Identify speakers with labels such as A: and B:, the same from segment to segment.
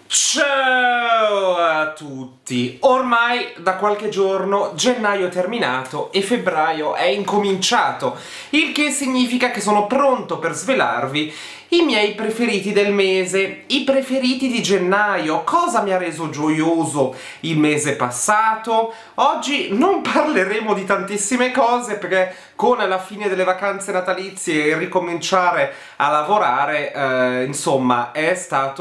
A: Ciao a tutti! Ormai da qualche giorno gennaio è terminato e febbraio è incominciato, il che significa che sono pronto per svelarvi i miei preferiti del mese, i preferiti di gennaio, cosa mi ha reso gioioso il mese passato. Oggi non parleremo di tantissime cose perché con la fine delle vacanze natalizie e ricominciare a lavorare, insomma, c'è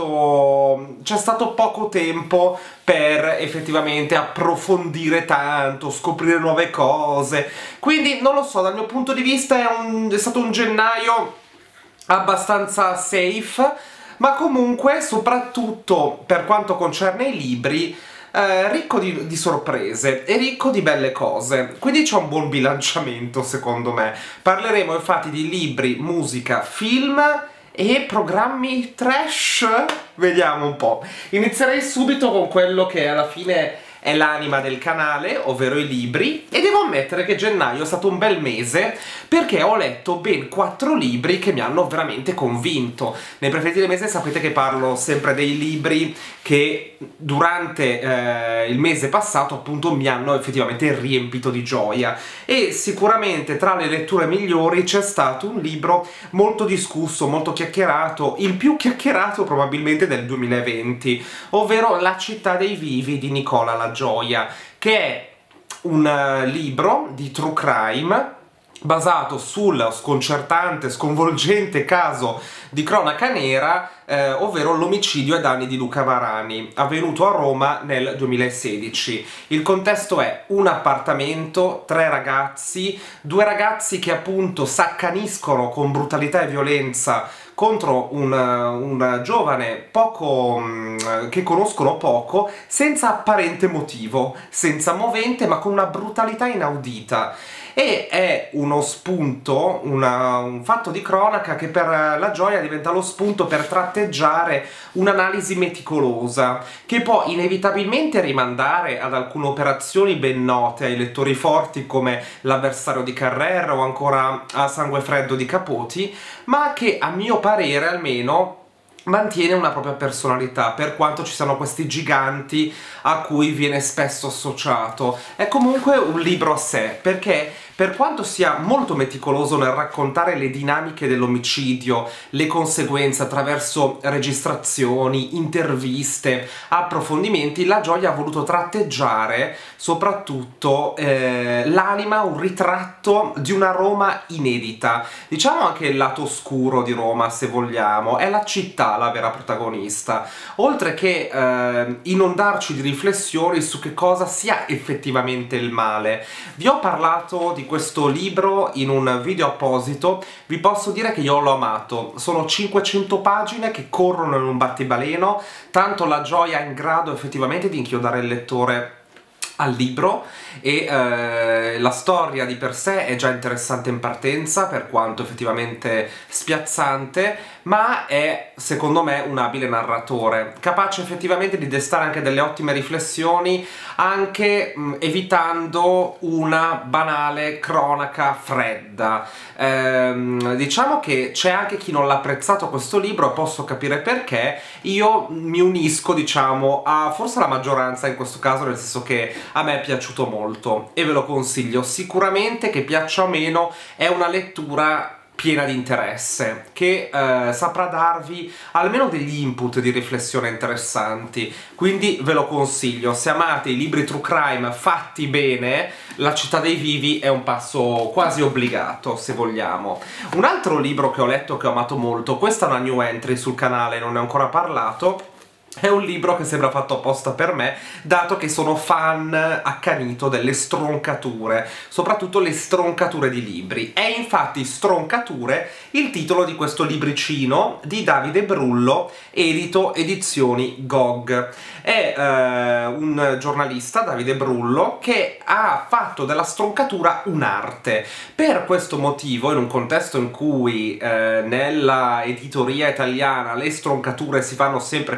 A: stato poco tempo per effettivamente approfondire tanto, scoprire nuove cose. Quindi, non lo so, dal mio punto di vista è stato un gennaio abbastanza safe, ma comunque, soprattutto per quanto concerne i libri, ricco di sorprese e ricco di belle cose, quindi c'è un buon bilanciamento secondo me. Parleremo infatti di libri, musica, film e programmi trash? Vediamo un po'. Inizierei subito con quello che alla fine è l'anima del canale, ovvero i libri, e devo ammettere che gennaio è stato un bel mese perché ho letto ben 4 libri che mi hanno veramente convinto. Nei preferiti del mese sapete che parlo sempre dei libri che durante il mese passato appunto mi hanno effettivamente riempito di gioia, e sicuramente tra le letture migliori c'è stato un libro molto discusso, molto chiacchierato, il più chiacchierato probabilmente del 2020, ovvero La città dei vivi di Nicola La Gioia, che è un libro di true crime basato sul sconcertante, sconvolgente caso di cronaca nera, ovvero l'omicidio ai danni di Luca Varani, avvenuto a Roma nel 2016. Il contesto è un appartamento, 3 ragazzi, 2 ragazzi che appunto s'accaniscono con brutalità e violenza contro un giovane che conoscono poco, senza apparente motivo, senza movente, ma con una brutalità inaudita. E è uno spunto, un fatto di cronaca che per La Gioia diventa lo spunto per tratteggiare un'analisi meticolosa, che può inevitabilmente rimandare ad alcune operazioni ben note ai lettori forti come L'avversario di Carrera o ancora A sangue freddo di Capote, ma che a mio parere almeno mantiene una propria personalità, per quanto ci siano questi giganti a cui viene spesso associato. È comunque un libro a sé, perché per quanto sia molto meticoloso nel raccontare le dinamiche dell'omicidio, le conseguenze attraverso registrazioni, interviste, approfondimenti, La Gioia ha voluto tratteggiare soprattutto l'anima, un ritratto di una Roma inedita. Diciamo anche il lato oscuro di Roma, se vogliamo. È la città la vera protagonista, oltre che inondarci di riflessioni su che cosa sia effettivamente il male. Vi ho parlato di questo libro in un video apposito, vi posso dire che io l'ho amato. Sono 500 pagine che corrono in un battibaleno, tanto La Gioia è in grado effettivamente di inchiodare il lettore al libro, e la storia di per sé è già interessante in partenza, per quanto effettivamente spiazzante, ma è secondo me un abile narratore, capace effettivamente di destare anche delle ottime riflessioni, anche evitando una banale cronaca fredda. Diciamo che c'è anche chi non l'ha apprezzato questo libro, e posso capire perché. Io mi unisco, diciamo, a forse la maggioranza in questo caso, nel senso che a me è piaciuto molto e ve lo consiglio. Sicuramente, che piaccia o meno, è una lettura piena di interesse, che saprà darvi almeno degli input di riflessione interessanti, quindi ve lo consiglio. Se amate i libri true crime fatti bene, La città dei vivi è un passo quasi obbligato, se vogliamo. Un altro libro che ho letto che ho amato molto, questa è una new entry sul canale, non ne ho ancora parlato, è un libro che sembra fatto apposta per me, dato che sono fan accanito delle stroncature, soprattutto le stroncature di libri. È infatti Stroncature il titolo di questo libricino di Davide Brullo, edito Edizioni GOG. È un giornalista, Davide Brullo, che ha fatto della stroncatura un'arte. Per questo motivo, in un contesto in cui nella editoria italiana le stroncature si fanno sempre più rare,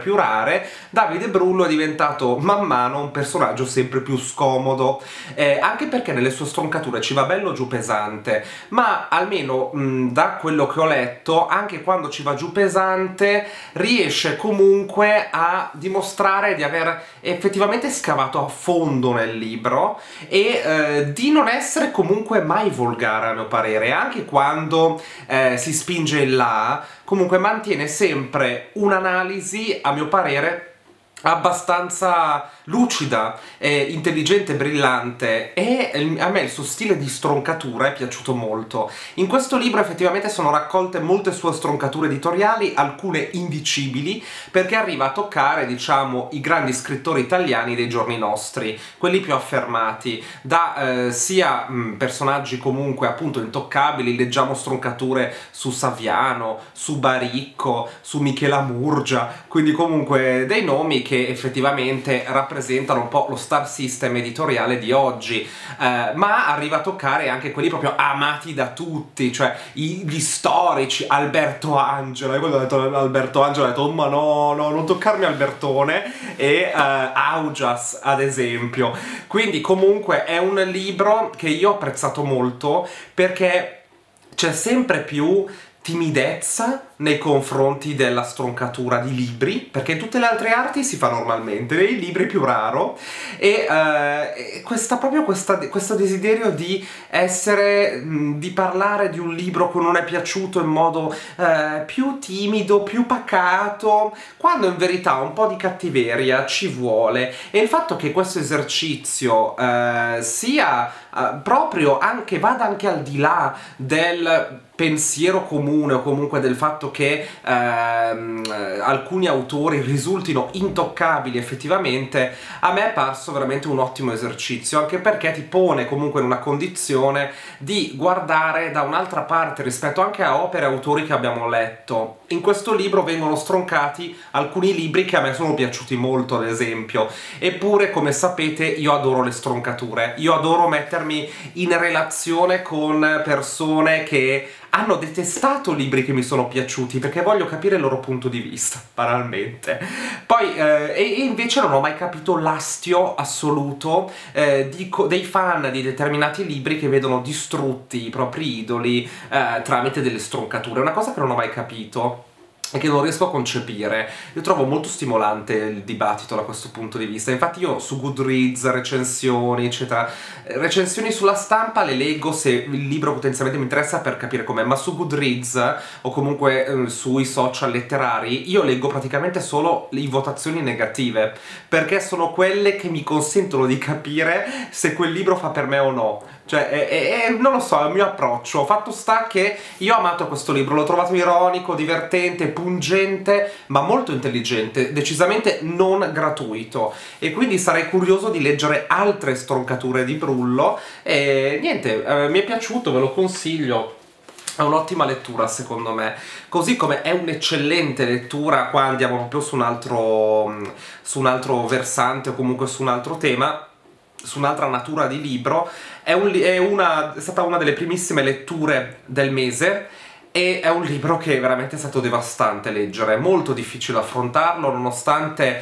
A: giocare, Davide Brullo è diventato man mano un personaggio sempre più scomodo, anche perché nelle sue stroncature ci va bello giù pesante, ma almeno da quello che ho letto, anche quando ci va giù pesante riesce comunque a dimostrare di aver effettivamente scavato a fondo nel libro e di non essere comunque mai volgare, a mio parere. Anche quando si spinge in là, comunque mantiene sempre un'analisi, a mio parere, abbastanza lucida, intelligente, brillante, e a me il suo stile di stroncatura è piaciuto molto. In questo libro effettivamente sono raccolte molte sue stroncature editoriali, alcune indicibili, perché arriva a toccare, diciamo, i grandi scrittori italiani dei giorni nostri, quelli più affermati, da sia personaggi comunque appunto intoccabili. Leggiamo stroncature su Saviano, su Baricco, su Michela Murgia, quindi comunque dei nomi che effettivamente rappresentano un po' lo star system editoriale di oggi, ma arriva a toccare anche quelli proprio amati da tutti, cioè gli storici, Alberto Angela. E quando ho detto Alberto Angela ho detto oh, ma no, non toccarmi Albertone, e Augias ad esempio. Quindi comunque è un libro che io ho apprezzato molto, perché c'è sempre più timidezza nei confronti della stroncatura di libri, perché in tutte le altre arti si fa normalmente, nei libri più raro, e questo desiderio di essere, di parlare di un libro che non è piaciuto in modo più timido, più pacato, quando in verità un po' di cattiveria ci vuole. E il fatto che questo esercizio sia proprio anche, vada anche al di là del pensiero comune, o comunque del fatto che alcuni autori risultino intoccabili effettivamente, a me è parso veramente un ottimo esercizio, anche perché ti pone comunque in una condizione di guardare da un'altra parte rispetto anche a opere e autori che abbiamo letto. In questo libro vengono stroncati alcuni libri che a me sono piaciuti molto, ad esempio, eppure, come sapete, io adoro le stroncature, io adoro mettermi in relazione con persone che hanno detestato libri che mi sono piaciuti, perché voglio capire il loro punto di vista, banalmente. Poi, e invece non ho mai capito l'astio assoluto dei fan di determinati libri che vedono distrutti i propri idoli tramite delle stroncature. È una cosa che non ho mai capito e che non riesco a concepire. Io trovo molto stimolante il dibattito da questo punto di vista. Infatti io su Goodreads, recensioni, eccetera, recensioni sulla stampa le leggo se il libro potenzialmente mi interessa, per capire com'è, ma su Goodreads o comunque sui social letterari io leggo praticamente solo le votazioni negative, perché sono quelle che mi consentono di capire se quel libro fa per me o no. Cioè, non lo so, è il mio approccio. Fatto sta che io ho amato questo libro, l'ho trovato ironico, divertente, pungente, ma molto intelligente, decisamente non gratuito. E quindi sarei curioso di leggere altre stroncature di Brullo. E niente, mi è piaciuto, ve lo consiglio. È un'ottima lettura secondo me, così come è un'eccellente lettura, qua andiamo proprio su un altro versante, o comunque su un altro tema, su un'altra natura di libro. È stata una delle primissime letture del mese, e è un libro che veramente è stato devastante leggere, è molto difficile affrontarlo, nonostante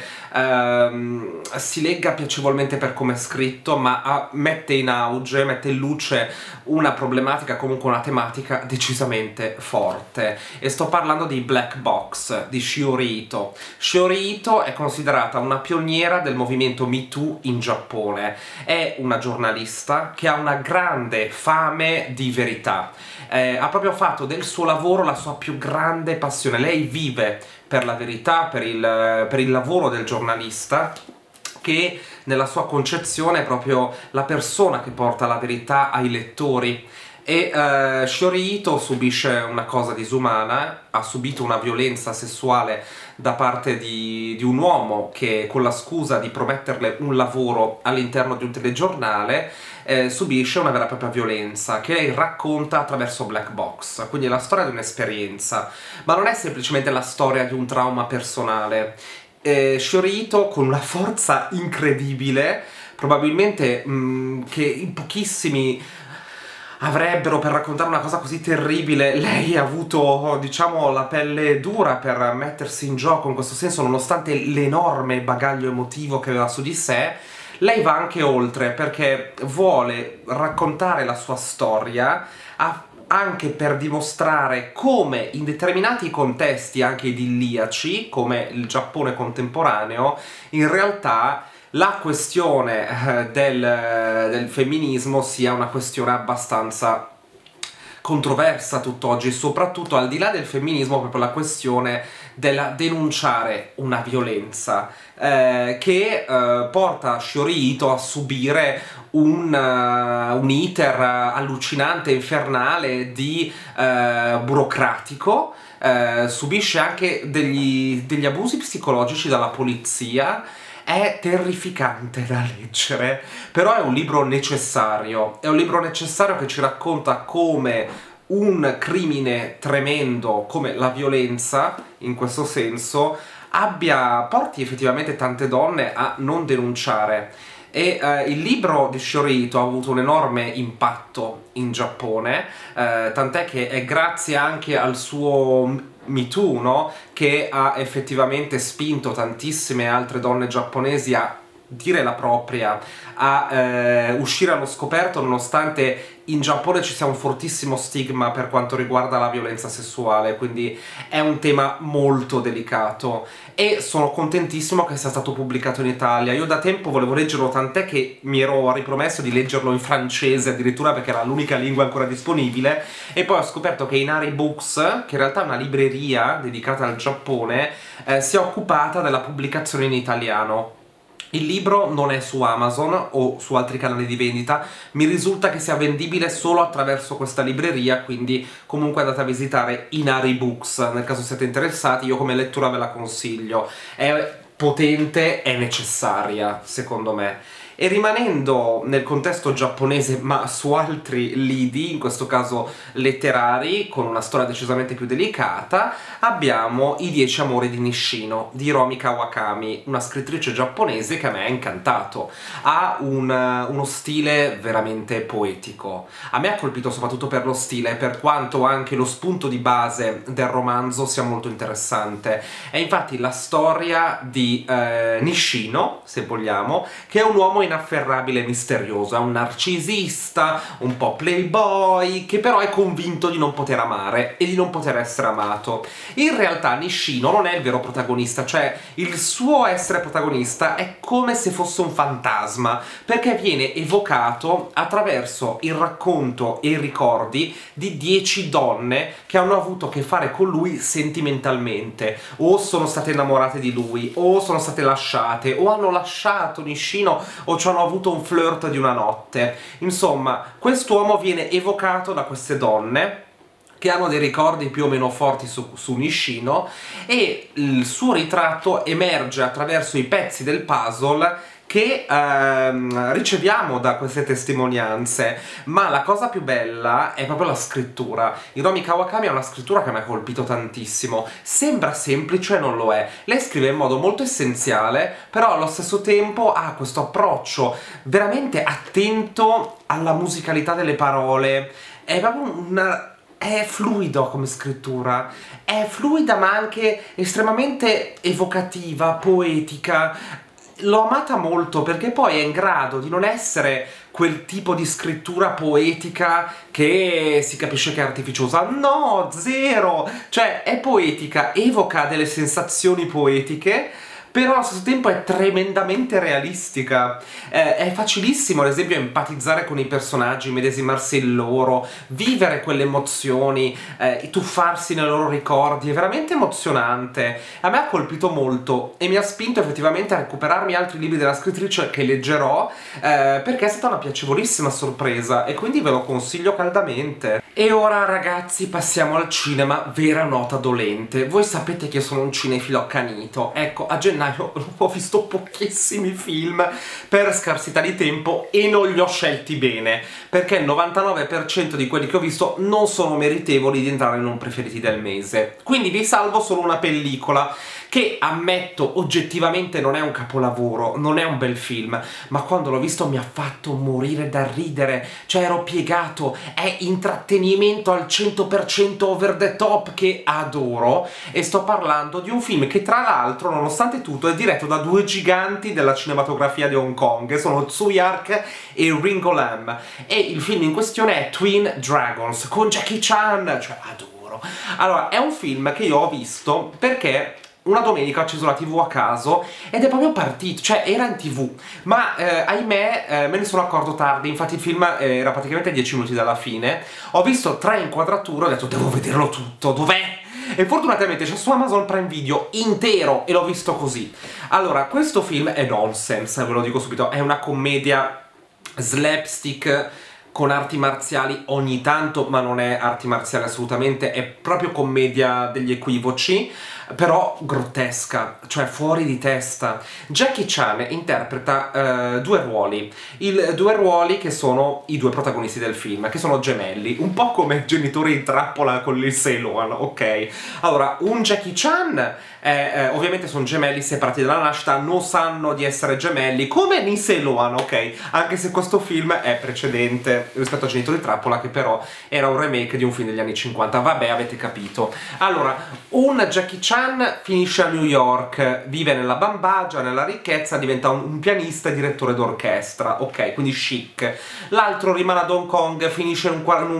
A: si legga piacevolmente per come è scritto, ma mette in auge, mette in luce una problematica, comunque una tematica decisamente forte. E sto parlando di Black Box, di Shiori Ito. Shiori Ito è considerata una pioniera del movimento Me Too in Giappone, è una giornalista che ha una grande fame di verità. Ha proprio fatto del suo lavoro la sua più grande passione. Lei vive per la verità, per il lavoro del giornalista, che nella sua concezione è proprio la persona che porta la verità ai lettori. E Shiori Ito subisce una cosa disumana, ha subito una violenza sessuale da parte di un uomo che, con la scusa di prometterle un lavoro all'interno di un telegiornale, subisce una vera e propria violenza che lei racconta attraverso Black Box. Quindi è la storia di un'esperienza, ma non è semplicemente la storia di un trauma personale. Shiori Ito, con una forza incredibile, probabilmente che in pochissimi avrebbero per raccontare una cosa così terribile. Lei ha avuto, diciamo, la pelle dura per mettersi in gioco in questo senso, nonostante l'enorme bagaglio emotivo che aveva su di sé. Lei va anche oltre perché vuole raccontare la sua storia anche per dimostrare come in determinati contesti anche idilliaci, come il Giappone contemporaneo, in realtà la questione del femminismo sia una questione abbastanza controversa tutt'oggi, soprattutto al di là del femminismo, proprio la questione del denunciare una violenza che porta Shiori Ito a subire un iter allucinante, infernale, di burocratico, subisce anche degli abusi psicologici dalla polizia. È terrificante da leggere, però è un libro necessario. È un libro necessario che ci racconta come un crimine tremendo, come la violenza, in questo senso, porti effettivamente tante donne a non denunciare. E il libro di Shiori Ito ha avuto un enorme impatto in Giappone, tant'è che è grazie anche al suo Me Too, no? Che ha effettivamente spinto tantissime altre donne giapponesi a dire la propria, a uscire allo scoperto, nonostante in Giappone ci sia un fortissimo stigma per quanto riguarda la violenza sessuale, quindi è un tema molto delicato e sono contentissimo che sia stato pubblicato in Italia. Io da tempo volevo leggerlo, tant'è che mi ero ripromesso di leggerlo in francese addirittura, perché era l'unica lingua ancora disponibile, e poi ho scoperto che Inari Books, che in realtà è una libreria dedicata al Giappone, si è occupata della pubblicazione in italiano. Il libro non è su Amazon o su altri canali di vendita, mi risulta che sia vendibile solo attraverso questa libreria, quindi comunque andate a visitare Inari Books nel caso siete interessati. Io come lettura ve la consiglio, è potente, è necessaria secondo me. E rimanendo nel contesto giapponese ma su altri lidi, in questo caso letterari, con una storia decisamente più delicata, abbiamo I 10 amori di Nishino, di Hiromi Kawakami, una scrittrice giapponese che a me ha incantato. Ha uno stile veramente poetico. A me ha colpito soprattutto per lo stile, per quanto anche lo spunto di base del romanzo sia molto interessante. È infatti la storia di Nishino, se vogliamo, che è un uomo inafferrabile e misterioso, è un narcisista, un po' playboy, che però è convinto di non poter amare e di non poter essere amato. In realtà Nishino non è il vero protagonista, cioè il suo essere protagonista è come se fosse un fantasma, perché viene evocato attraverso il racconto e i ricordi di 10 donne che hanno avuto a che fare con lui sentimentalmente, o sono state innamorate di lui, o sono state lasciate, o hanno lasciato Nishino, o ci hanno avuto un flirt di una notte. Insomma, quest'uomo viene evocato da queste donne che hanno dei ricordi più o meno forti su Nishino, e il suo ritratto emerge attraverso i pezzi del puzzle che riceviamo da queste testimonianze. Ma la cosa più bella è proprio la scrittura. Hiromi Kawakami ha una scrittura che mi ha colpito tantissimo. Sembra semplice e non lo è. Lei scrive in modo molto essenziale, però allo stesso tempo ha questo approccio veramente attento alla musicalità delle parole. È proprio è fluido come scrittura, è fluida ma anche estremamente evocativa, poetica. L'ho amata molto perché poi è in grado di non essere quel tipo di scrittura poetica che si capisce che è artificiosa. No, zero! Cioè, è poetica, evoca delle sensazioni poetiche, però allo stesso tempo è tremendamente realistica. È facilissimo, ad esempio, empatizzare con i personaggi, medesimarsi in loro, vivere quelle emozioni, tuffarsi nei loro ricordi. È veramente emozionante. A me ha colpito molto e mi ha spinto effettivamente a recuperarmi altri libri della scrittrice che leggerò, perché è stata una piacevolissima sorpresa e quindi ve lo consiglio caldamente. E ora, ragazzi, passiamo al cinema, vera nota dolente. Voi sapete che io sono un cinefilo accanito. Ecco, a gennaio ho visto pochissimi film per scarsità di tempo e non li ho scelti bene, perché il 99% di quelli che ho visto non sono meritevoli di entrare in un preferiti del mese. Quindi vi salvo solo una pellicola che ammetto oggettivamente non è un capolavoro, non è un bel film, ma quando l'ho visto mi ha fatto morire da ridere, cioè ero piegato, è intrattenimento al 100% over the top che adoro, e sto parlando di un film che tra l'altro, nonostante tutto, è diretto da due giganti della cinematografia di Hong Kong, sono Tsui Hark e Ringo Lam, e il film in questione è Twin Dragons con Jackie Chan, cioè adoro. Allora, è un film che io ho visto perché una domenica ho acceso la TV a caso ed è proprio partito, cioè era in TV, ma ahimè me ne sono accorto tardi, infatti il film era praticamente 10 minuti dalla fine, ho visto 3 inquadrature, ho detto devo vederlo tutto, dov'è? E fortunatamente c'è su Amazon Prime Video intero e l'ho visto così. Allora, questo film è nonsense, ve lo dico subito, è una commedia slapstick con arti marziali ogni tanto, ma non è arti marziali assolutamente, è proprio commedia degli equivoci, però grottesca, cioè fuori di testa. Jackie Chan interpreta due ruoli, due ruoli che sono i due protagonisti del film, che sono gemelli, un po' come Genitori in trappola con Lindsay Lohan, ok? Allora, un Jackie Chan ovviamente sono gemelli separati dalla nascita, non sanno di essere gemelli, come Lindsay Lohan, ok? Anche se questo film è precedente rispetto a Genitori in trappola, che però era un remake di un film degli anni 50, vabbè, avete capito. Allora, un Jackie Chan finisce a New York, vive nella bambagia, nella ricchezza, diventa un pianista e direttore d'orchestra, ok, quindi chic. L'altro rimane ad Hong Kong, finisce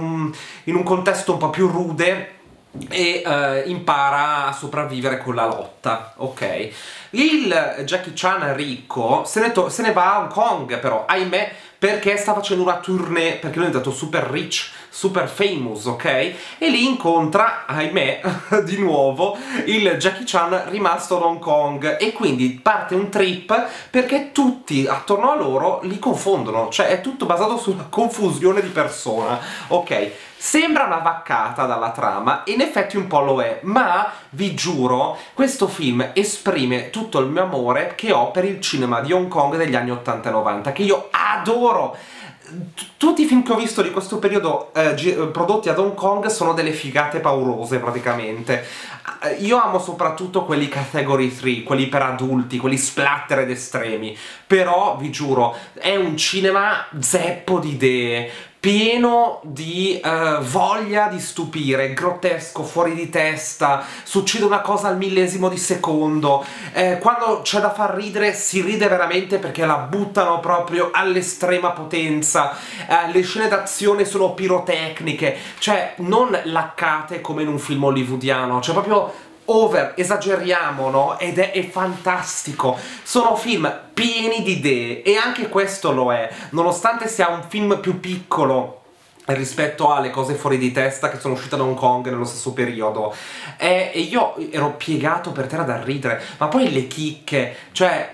A: in un contesto un po' più rude e impara a sopravvivere con la lotta, ok? Il Jackie Chan ricco se ne va a Hong Kong, però, ahimè, perché sta facendo una tournée, perché lui è diventato super rich, super famous, ok? E lì incontra, ahimè, di nuovo, il Jackie Chan rimasto ad Hong Kong, e quindi parte un trip perché tutti attorno a loro li confondono, cioè è tutto basato sulla confusione di persona, ok? Sembra una vaccata dalla trama, e in effetti un po' lo è, ma vi giuro, questo film esprime tutto il mio amore che ho per il cinema di Hong Kong degli anni 80 e 90, che io adoro! Tutti i film che ho visto di questo periodo prodotti ad Hong Kong sono delle figate paurose praticamente. Io amo soprattutto quelli category 3, quelli per adulti, quelli splatter ed estremi, però vi giuro è un cinema zeppo di idee, pieno di voglia di stupire, grottesco, fuori di testa, succede una cosa al millesimo di secondo, quando c'è da far ridere si ride veramente perché la buttano proprio all'estrema potenza, le scene d'azione sono pirotecniche, cioè non laccate come in un film hollywoodiano, cioè proprio over, esageriamo, no? Ed è fantastico. Sono film pieni di idee, e anche questo lo è, nonostante sia un film più piccolo rispetto alle cose fuori di testa che sono uscite da Hong Kong nello stesso periodo. E io ero piegato per terra da ridere, ma poi le chicche, cioè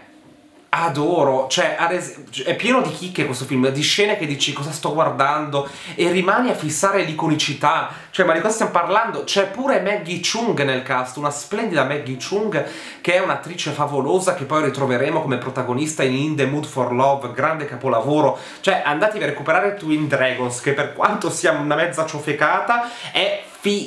A: adoro, cioè è pieno di chicche questo film, di scene che dici cosa sto guardando e rimani a fissare l'iconicità, cioè ma di cosa stiamo parlando? C'è pure Maggie Cheung nel cast, una splendida Maggie Cheung che è un'attrice favolosa che poi ritroveremo come protagonista in the Mood for Love, grande capolavoro, cioè andatevi a recuperare Twin Dragons, che per quanto sia una mezza ciofecata è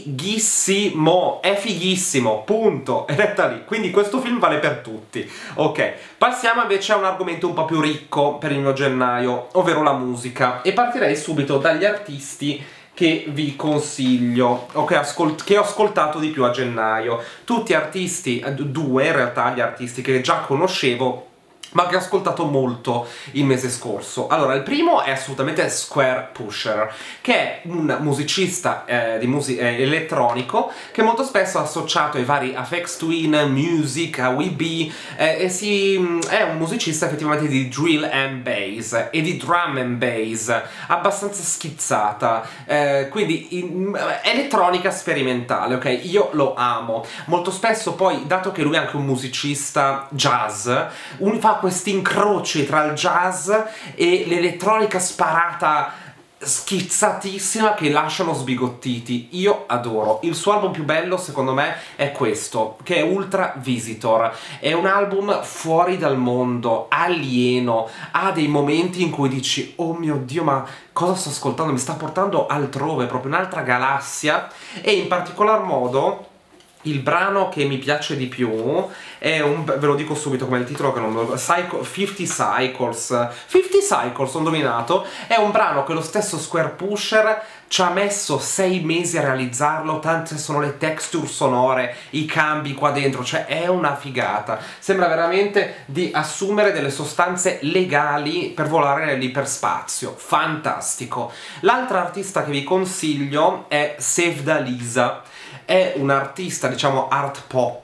A: fighissimo, punto, è detta lì, quindi questo film vale per tutti. Ok, passiamo invece a un argomento un po' più ricco per il mio gennaio, ovvero la musica, e partirei subito dagli artisti che vi consiglio, o che ho ascoltato di più a gennaio. Tutti artisti, due in realtà gli artisti che già conoscevo, ma che ho ascoltato molto il mese scorso. Allora, il primo è assolutamente Square Pusher, che è un musicista di elettronico che molto spesso è associato ai vari Aphex Twin, Music, a Weebee, è un musicista effettivamente di drill and bass e di drum and bass, abbastanza schizzata, quindi elettronica sperimentale, ok? Io lo amo. Molto spesso poi, dato che lui è anche un musicista jazz, fa questi incroci tra il jazz e l'elettronica sparata schizzatissima che lasciano sbigottiti. Io adoro. Il suo album più bello secondo me è questo, che è Ultra Visitor. È un album fuori dal mondo, alieno, ha dei momenti in cui dici oh mio Dio, ma cosa sto ascoltando? Mi sta portando altrove, proprio un'altra galassia, e in particolar modo il brano che mi piace di più è ve lo dico subito come il titolo che non me lo... 50 Cycles. 50 Cycles, ho indovinato. È un brano che lo stesso Square Pusher ci ha messo 6 mesi a realizzarlo, tante sono le texture sonore, i cambi qua dentro, cioè è una figata. Sembra veramente di assumere delle sostanze legali per volare nell'iperspazio. Fantastico. L'altra artista che vi consiglio è Sevdalisa. È un'artista, diciamo, art pop,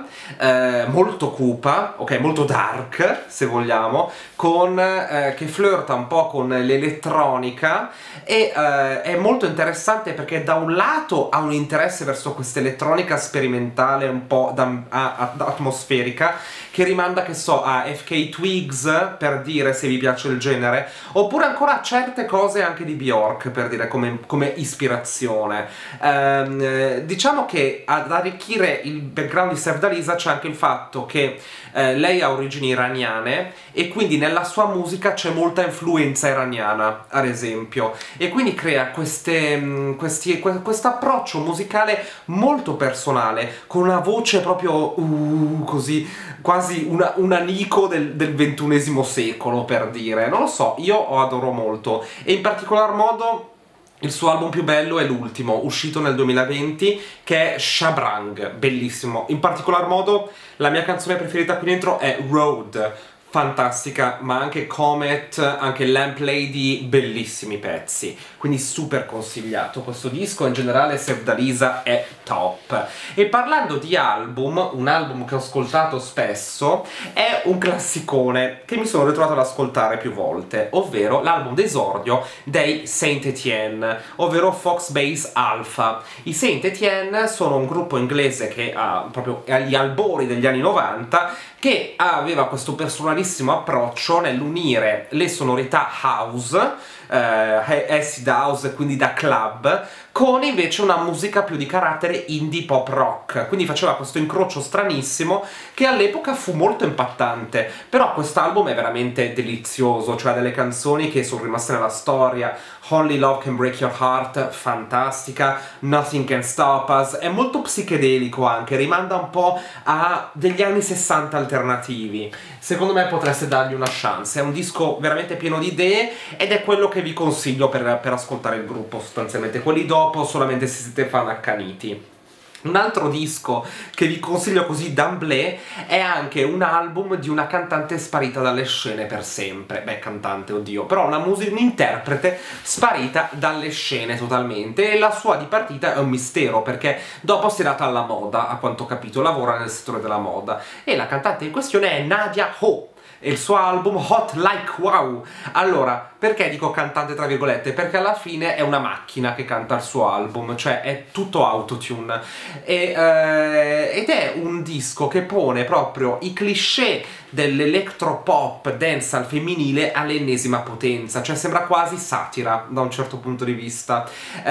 A: molto cupa, ok, molto dark, se vogliamo, che flirta un po' con l'elettronica e è molto interessante perché da un lato ha un interesse verso questa elettronica sperimentale un po' atmosferica, che rimanda, che so, a FK Twigs, per dire, se vi piace il genere, oppure ancora a certe cose anche di Bjork, per dire, come ispirazione. Diciamo che ad arricchire il background di Sevdalisa c'è anche il fatto che lei ha origini iraniane e quindi nella sua musica c'è molta influenza iraniana, ad esempio, e quindi crea questo approccio musicale molto personale, con una voce proprio così, quasi una Nico del XXI secolo, per dire. Non lo so, io adoro molto, e in particolar modo il suo album più bello è l'ultimo, uscito nel 2020, che è Shabrang, bellissimo. In particolar modo la mia canzone preferita qui dentro è Road, fantastica, ma anche Comet, anche Lamp Lady, bellissimi pezzi, quindi super consigliato questo disco. In generale Sevdalisa è top. E parlando di album, un album che ho ascoltato spesso è un classicone che mi sono ritrovato ad ascoltare più volte, ovvero l'album d'esordio dei Saint Etienne, ovvero Fox Base Alpha. I Saint Etienne sono un gruppo inglese che ha proprio agli albori degli anni 90, che aveva questo personalissimo approccio nell'unire le sonorità house, acid house, quindi da club, con invece una musica più di carattere indie pop rock, quindi faceva questo incrocio stranissimo che all'epoca fu molto impattante. Però quest'album è veramente delizioso, cioè ha delle canzoni che sono rimaste nella storia. Only Love Can Break Your Heart, fantastica, Nothing Can Stop Us, è molto psichedelico anche, rimanda un po' a degli anni 60 alternativi. Secondo me potreste dargli una chance, è un disco veramente pieno di idee ed è quello che vi consiglio per ascoltare il gruppo, sostanzialmente. Quelli dopo solamente se siete fan accaniti. Un altro disco che vi consiglio così d'emblée è anche un album di una cantante sparita dalle scene per sempre. Beh, cantante, oddio, però un'interprete sparita dalle scene totalmente, e la sua dipartita è un mistero perché dopo si è data alla moda, a quanto ho capito, lavora nel settore della moda, e la cantante in questione è Nadia Ho, e il suo album Hot Like Wow. Allora, perché dico cantante tra virgolette? Perché alla fine è una macchina che canta il suo album, cioè è tutto autotune, ed è un disco che pone proprio i cliché dell'electropop dancehall femminile all'ennesima potenza, cioè sembra quasi satira da un certo punto di vista,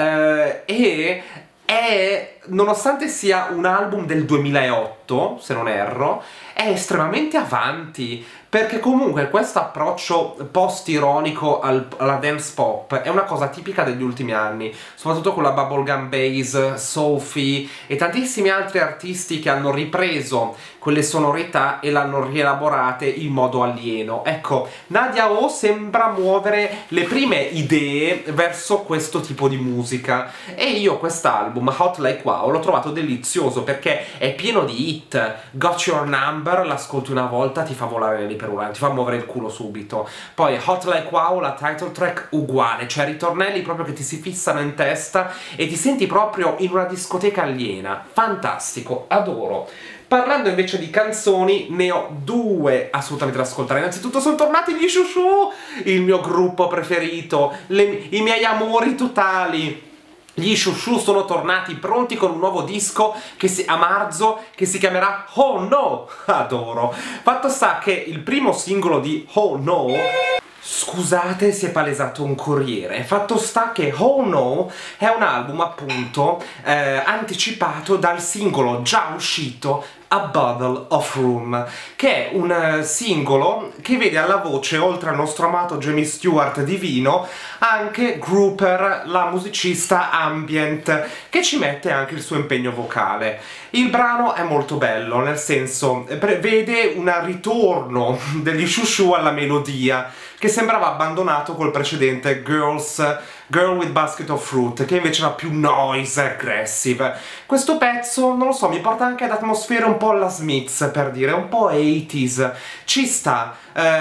A: nonostante sia un album del 2008, se non erro, è estremamente avanti, perché comunque questo approccio post-ironico alla dance pop è una cosa tipica degli ultimi anni, soprattutto con la bubblegum bass, Sophie e tantissimi altri artisti che hanno ripreso quelle sonorità e l'hanno rielaborate in modo alieno. Ecco, Nadia O sembra muovere le prime idee verso questo tipo di musica, e io quest'album, Hot Like Wow, l'ho trovato delizioso perché è pieno di hit. Got Your Number, l'ascolti una volta, ti fa volare l'iperuranti, ti fa muovere il culo subito. Poi Hot Like Wow, la title track, uguale, cioè ritornelli proprio che ti si fissano in testa e ti senti proprio in una discoteca aliena. Fantastico, adoro. Parlando invece di canzoni, ne ho due assolutamente da ascoltare. Innanzitutto sono tornati gli Shu Shu, il mio gruppo preferito, i miei amori totali. Gli Shu Shu sono tornati pronti con un nuovo disco a marzo che si chiamerà Oh No! Adoro! Fatto sta che il primo singolo di Oh No... Scusate, si è palesato un corriere. Fatto sta che Oh No è un album appunto anticipato dal singolo già uscito A Bottle of Room, che è un singolo che vede alla voce, oltre al nostro amato Jamie Stewart divino, anche Grouper, la musicista ambient, che ci mette anche il suo impegno vocale. Il brano è molto bello, nel senso, vede un ritorno degli Shoo Shoo alla melodia, che sembrava abbandonato col precedente Girl with Basket of Fruit, che invece era più noise aggressive. Questo pezzo, non lo so, mi porta anche ad atmosfere un po' alla Smiths, per dire, un po' 80s. Ci sta.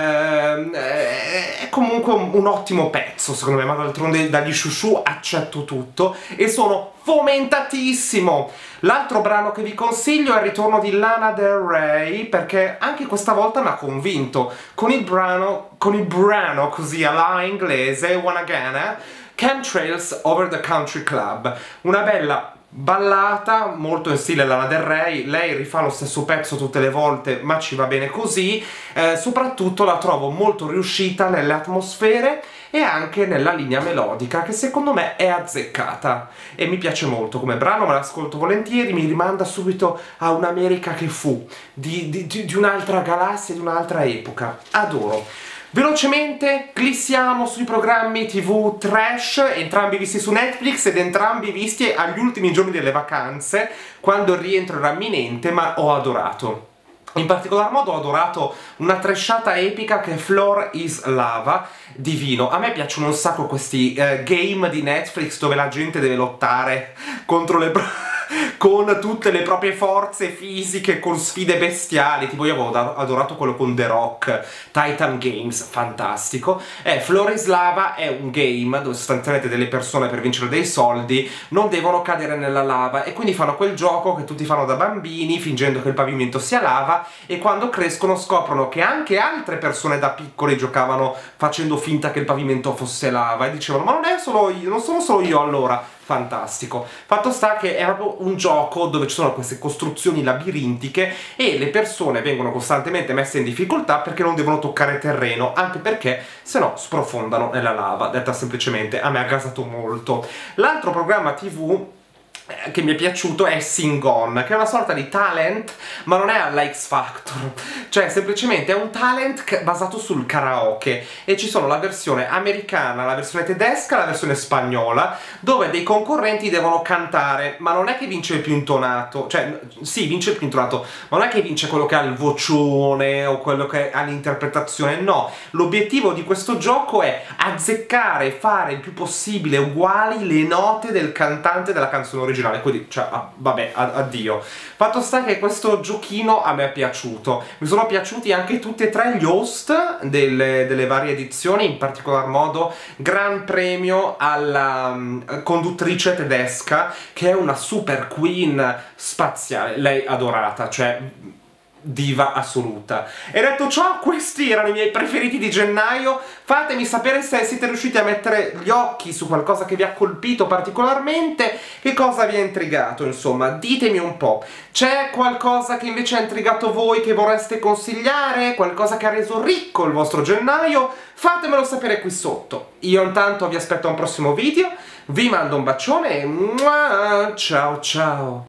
A: È comunque un ottimo pezzo, secondo me, ma d'altronde dagli Shoo Shoo accetto tutto e sono fomentatissimo. L'altro brano che vi consiglio è il ritorno di Lana Del Rey, perché anche questa volta mi ha convinto con il brano così alla inglese, Wanna Gana, Chemtrails Over the Country Club, una bella ballata molto in stile Lana Del Rey. Lei rifà lo stesso pezzo tutte le volte, ma ci va bene così. Soprattutto la trovo molto riuscita nelle atmosfere e anche nella linea melodica, che secondo me è azzeccata e mi piace molto come brano, me l'ascolto volentieri, mi rimanda subito a un'America che fu, di un'altra galassia, di un'altra epoca. Adoro. Velocemente glissiamo sui programmi TV trash, entrambi visti su Netflix ed entrambi visti agli ultimi giorni delle vacanze, quando il rientro era imminente, ma ho adorato. In particolar modo ho adorato una trashata epica che è Floor is Lava, divino. A me piacciono un sacco questi game di Netflix dove la gente deve lottare contro con tutte le proprie forze fisiche, con sfide bestiali. Tipo io avevo adorato quello con The Rock, Titan Games, fantastico. Floor is Lava è un game dove sostanzialmente delle persone, per vincere dei soldi, non devono cadere nella lava e quindi fanno quel gioco che tutti fanno da bambini, fingendo che il pavimento sia lava, e quando crescono scoprono che anche altre persone da piccoli giocavano facendo finta che il pavimento fosse lava e dicevano: ma non è solo io, non sono solo io allora. Fantastico. Fatto sta che è proprio un gioco dove ci sono queste costruzioni labirintiche e le persone vengono costantemente messe in difficoltà perché non devono toccare terreno, anche perché se no sprofondano nella lava. Detta semplicemente, a me ha gasato molto. L'altro programma TV che mi è piaciuto è Sing On, che è una sorta di talent, ma non è alla X Factor, cioè semplicemente è un talent basato sul karaoke, e ci sono la versione americana, la versione tedesca e la versione spagnola, dove dei concorrenti devono cantare, ma non è che vince il più intonato, cioè sì, vince il più intonato, ma non è che vince quello che ha il vocione o quello che ha l'interpretazione, no. L'obiettivo di questo gioco è azzeccare e fare il più possibile uguali le note del cantante della canzone originale. Quindi, cioè, vabbè, addio. Fatto sta che questo giochino a me è piaciuto. Mi sono piaciuti anche tutti e tre gli host delle varie edizioni, in particolar modo gran premio alla conduttrice tedesca, che è una super queen spaziale, lei adorata, cioè diva assoluta. E detto ciò, questi erano i miei preferiti di gennaio. Fatemi sapere se siete riusciti a mettere gli occhi su qualcosa che vi ha colpito particolarmente, che cosa vi ha intrigato, insomma, ditemi un po'. C'è qualcosa che invece ha intrigato voi che vorreste consigliare? Qualcosa che ha reso ricco il vostro gennaio? Fatemelo sapere qui sotto. Io intanto vi aspetto a un prossimo video, vi mando un bacione e ciao ciao!